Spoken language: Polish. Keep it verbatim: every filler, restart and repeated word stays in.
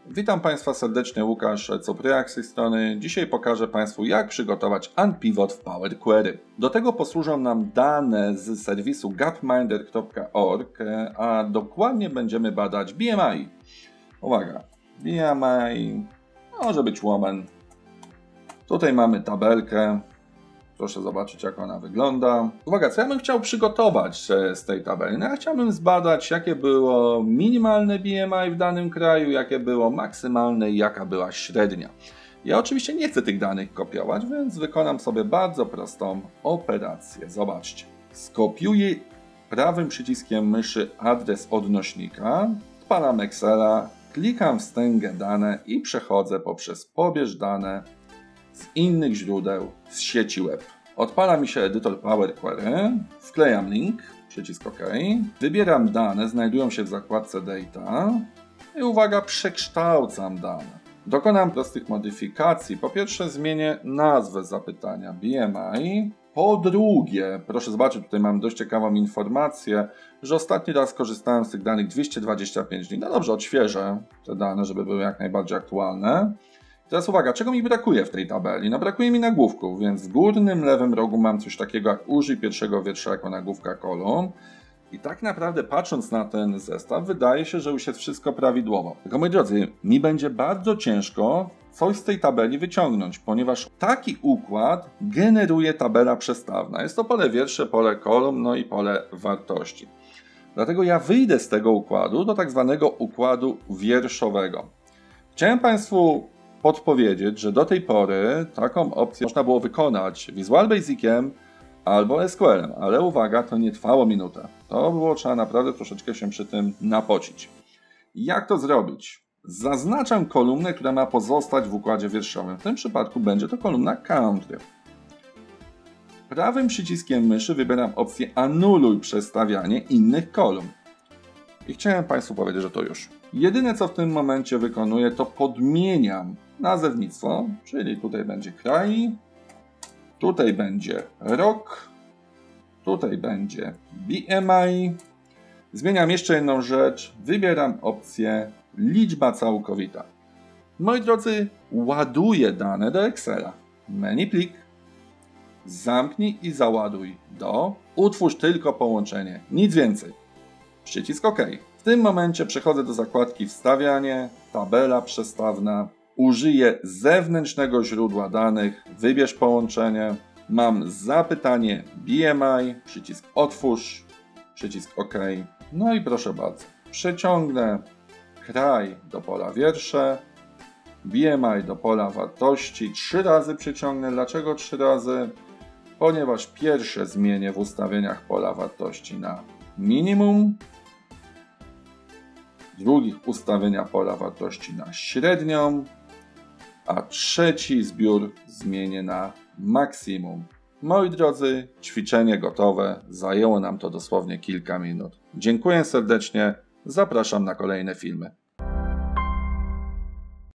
Witam Państwa serdecznie, Łukasz Copryjak z tej strony. Dzisiaj pokażę Państwu, jak przygotować unpivot w Power Query. Do tego posłużą nam dane z serwisu gapminder kropka org, a dokładnie będziemy badać B M I. Uwaga, B M I może być Woman. Tutaj mamy tabelkę. Proszę zobaczyć, jak ona wygląda. Uwaga, co ja bym chciał przygotować z tej tabeli? No ja chciałbym zbadać, jakie było minimalne B M I w danym kraju, jakie było maksymalne i jaka była średnia. Ja oczywiście nie chcę tych danych kopiować, więc wykonam sobie bardzo prostą operację. Zobaczcie. Skopiuję prawym przyciskiem myszy adres odnośnika, odpalam Excela, klikam wstęgę dane i przechodzę poprzez pobierz dane z innych źródeł z sieci web. Odpala mi się edytor Power Query, wklejam link, przycisk OK, wybieram dane, znajdują się w zakładce Data i uwaga, przekształcam dane. Dokonam prostych modyfikacji. Po pierwsze zmienię nazwę zapytania B M I. Po drugie, proszę zobaczyć, tutaj mam dość ciekawą informację, że ostatni raz korzystałem z tych danych dwieście dwadzieścia pięć dni. No dobrze, odświeżę te dane, żeby były jak najbardziej aktualne. Teraz uwaga, czego mi brakuje w tej tabeli? No brakuje mi nagłówków, więc w górnym lewym rogu mam coś takiego jak użyj pierwszego wiersza jako nagłówka kolumn. I tak naprawdę patrząc na ten zestaw, wydaje się, że już jest wszystko prawidłowo. Tylko moi drodzy, mi będzie bardzo ciężko coś z tej tabeli wyciągnąć, ponieważ taki układ generuje tabela przestawna. Jest to pole wiersze, pole kolumn, no i pole wartości. Dlatego ja wyjdę z tego układu do tak zwanego układu wierszowego. Chciałem Państwu podpowiedzieć, że do tej pory taką opcję można było wykonać Visual Basiciem albo S Q L-em, ale uwaga, to nie trwało minutę. To było trzeba naprawdę troszeczkę się przy tym napocić. Jak to zrobić? Zaznaczam kolumnę, która ma pozostać w układzie wierszowym. W tym przypadku będzie to kolumna Country. Prawym przyciskiem myszy wybieram opcję Anuluj przestawianie innych kolumn. I chciałem Państwu powiedzieć, że to już. Jedyne, co w tym momencie wykonuję, to podmieniam nazewnictwo, czyli tutaj będzie kraj, tutaj będzie rok, tutaj będzie B M I. Zmieniam jeszcze jedną rzecz, wybieram opcję liczba całkowita. Moi drodzy, ładuję dane do Excela. Menu plik, zamknij i załaduj do, utwórz tylko połączenie, nic więcej. Przycisk OK. W tym momencie przechodzę do zakładki wstawianie, tabela przestawna, użyję zewnętrznego źródła danych, wybierz połączenie, mam zapytanie B M I, przycisk otwórz, przycisk OK, no i proszę bardzo, przeciągnę kraj do pola wiersze, B M I do pola wartości, trzy razy przyciągnę. Dlaczego trzy razy? Ponieważ pierwsze zmienię w ustawieniach pola wartości na minimum, drugich ustawienia pola wartości na średnią, a trzeci zbiór zmienię na maksimum. Moi drodzy, ćwiczenie gotowe. Zajęło nam to dosłownie kilka minut. Dziękuję serdecznie. Zapraszam na kolejne filmy.